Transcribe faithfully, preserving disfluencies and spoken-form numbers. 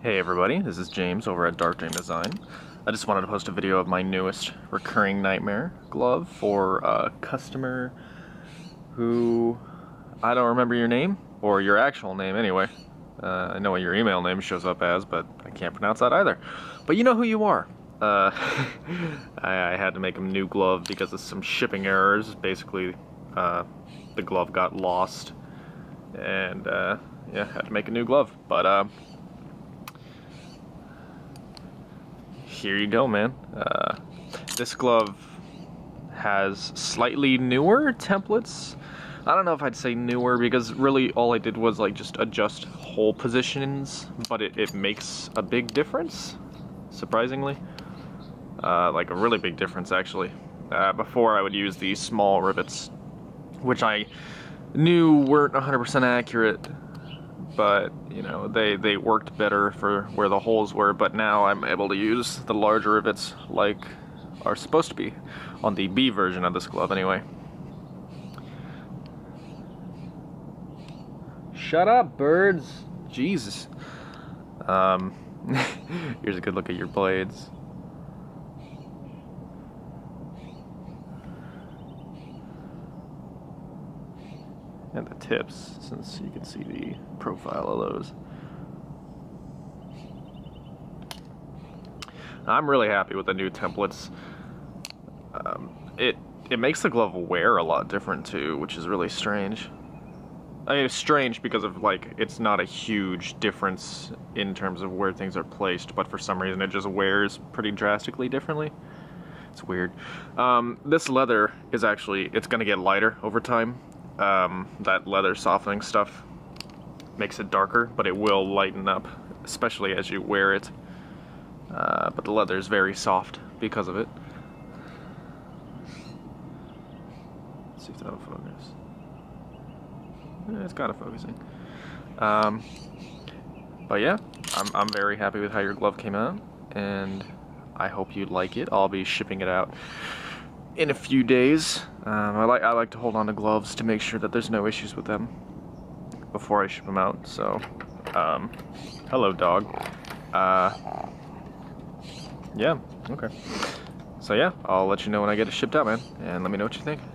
Hey everybody, this is James over at Dark Dream Design. I just wanted to post a video of my newest recurring nightmare glove for a customer who, I don't remember your name, or your actual name anyway. Uh, I know what your email name shows up as, but I can't pronounce that either. But you know who you are. Uh, I, I had to make a new glove because of some shipping errors. Basically, uh, the glove got lost, and uh, yeah, had to make a new glove. But uh, here you go, man. Uh, this glove has slightly newer templates. I don't know if I'd say newer because really all I did was like just adjust hole positions, but it, it makes a big difference, surprisingly. Uh, like a really big difference, actually. Uh, before I would use these small rivets, which I knew weren't one hundred percent accurate, but you know, they, they worked better for where the holes were, but now I'm able to use the larger rivets like are supposed to be on the B version of this glove anyway. Shut up, birds! Jesus. Um, here's a good look at your blades. And the tips, since you can see the profile of those. I'm really happy with the new templates. Um, it it makes the glove wear a lot different too, which is really strange. I mean, it's strange because of like it's not a huge difference in terms of where things are placed, but for some reason it just wears pretty drastically differently. It's weird. Um, this leather is actually it's gonna get lighter over time. Um, that leather softening stuff makes it darker, but it will lighten up, especially as you wear it. Uh, but the leather is very soft because of it. Let's see if that'll focus. Eh, it's kind of focusing. Um, but yeah, I'm, I'm very happy with how your glove came out, and I hope you like it. I'll be shipping it out in a few days. Um, I like I like to hold on to gloves to make sure that there's no issues with them before I ship them out. So, um, hello, dog. Uh, yeah, okay. So yeah, I'll let you know when I get it shipped out, man, and let me know what you think.